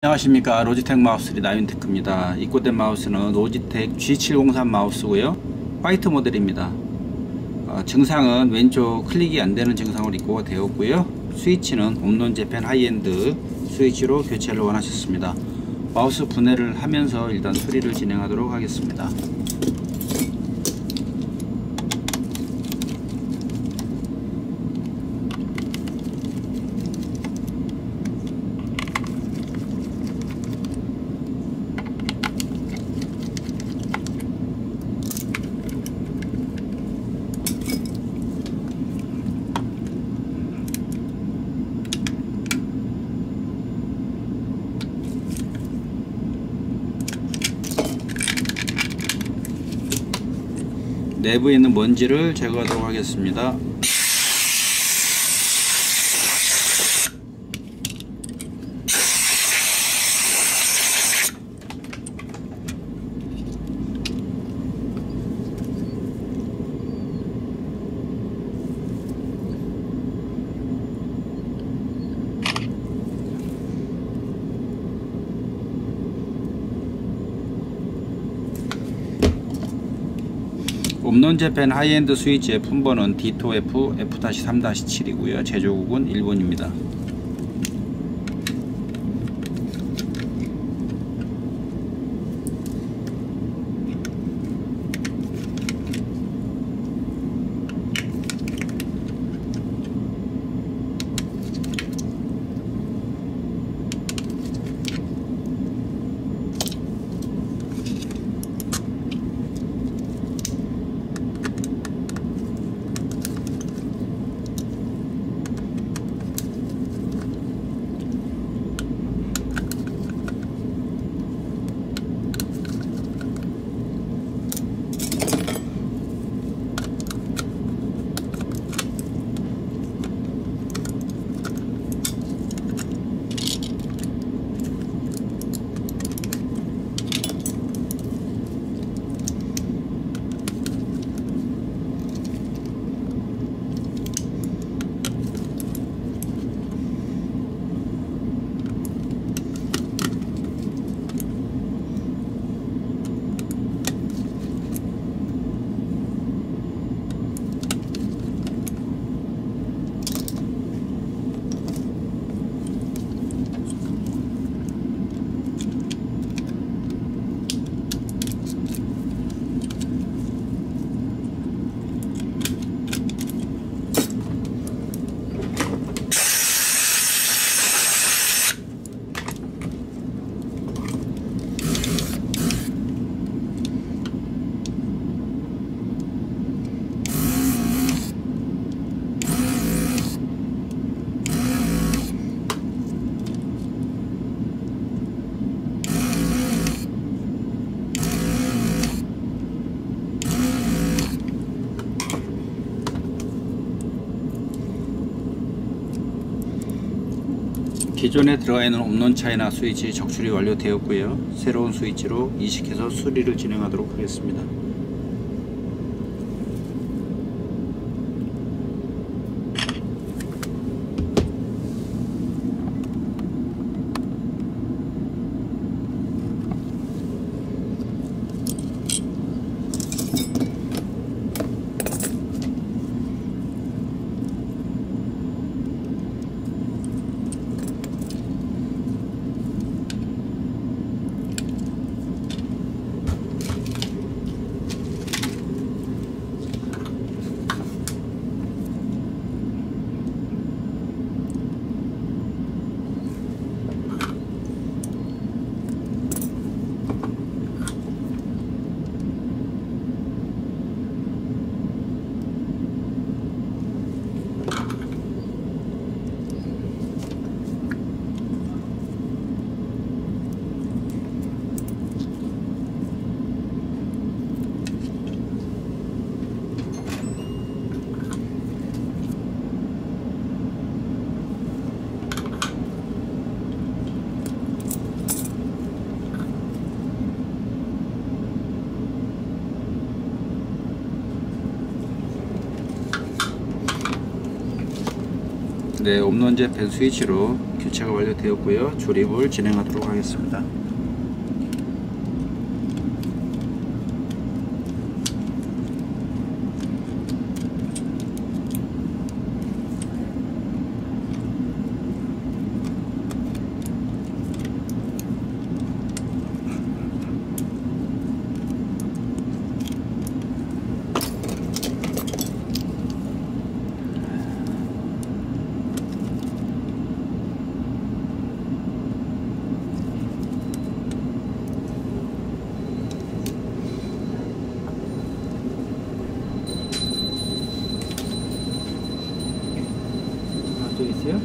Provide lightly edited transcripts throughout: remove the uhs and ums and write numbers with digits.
안녕하십니까. 로지텍 마우스 나윤테크입니다. 입고된 마우스는 로지텍 G703 마우스고요, 화이트 모델입니다. 증상은 왼쪽 클릭이 안되는 증상으로 입고가 되었고요, 스위치는 홈런 재팬 하이엔드 스위치로 교체를 원하셨습니다. 마우스 분해를 하면서 일단 수리를 진행하도록 하겠습니다. 내부에 있는 먼지를 제거하도록 하겠습니다. 홈런 재팬 하이엔드 스위치의 품번은 D2F F-3-7이고요. 제조국은 일본입니다. 기존에 들어가 있는 홈런 차이나 스위치 적출이 완료되었고요, 새로운 스위치로 이식해서 수리를 진행하도록 하겠습니다. 네, 홈런 재팬 스위치로 교체가 완료되었고요. 조립을 진행하도록 하겠습니다. 저기 있어요?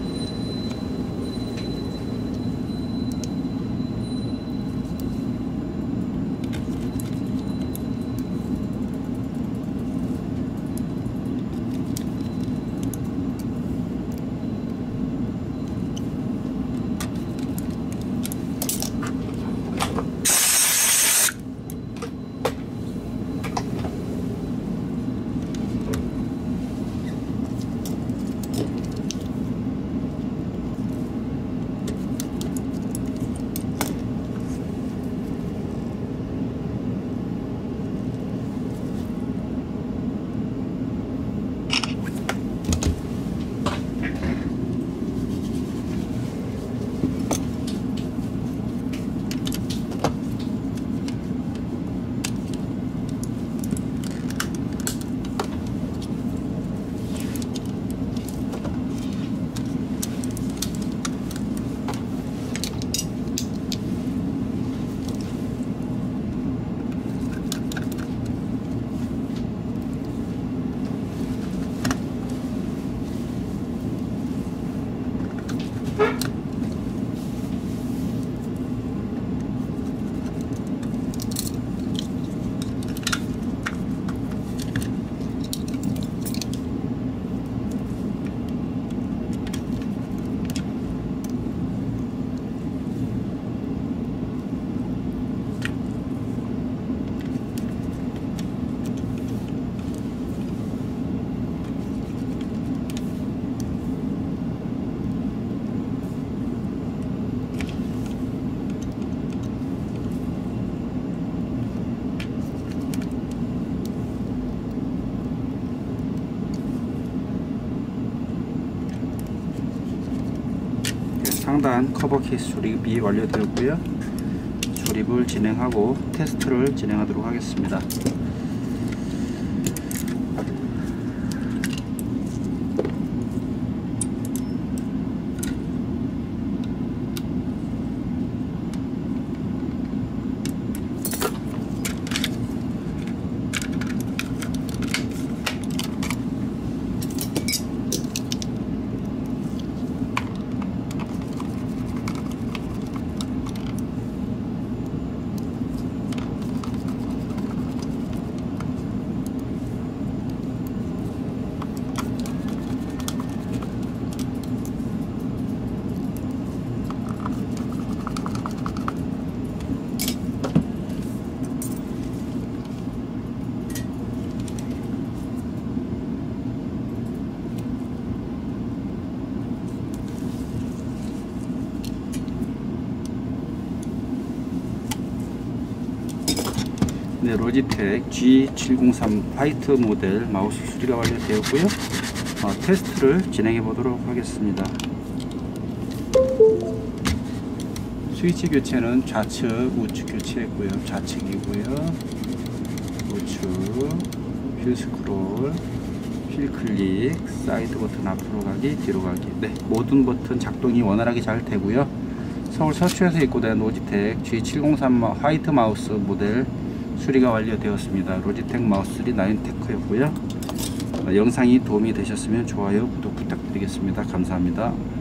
상단 커버 케이스 조립이 완료되었고요. 조립을 진행하고 테스트를 진행하도록 하겠습니다. 네, 로지텍 G703 화이트 모델 마우스 수리가 완료되었고요. 테스트를 진행해 보도록 하겠습니다. 스위치 교체는 좌측, 우측 교체했고요. 좌측이고요. 우측, 휠 스크롤, 휠 클릭, 사이드 버튼 앞으로 가기, 뒤로 가기. 네, 모든 버튼 작동이 원활하게 잘 되고요. 서울 서초에서 입고된 로지텍 G703 화이트 마우스 모델 수리가 완료되었습니다. 로지텍 마우스 수리 나인테크였고요. 영상이 도움이 되셨으면 좋아요, 구독 부탁드리겠습니다. 감사합니다.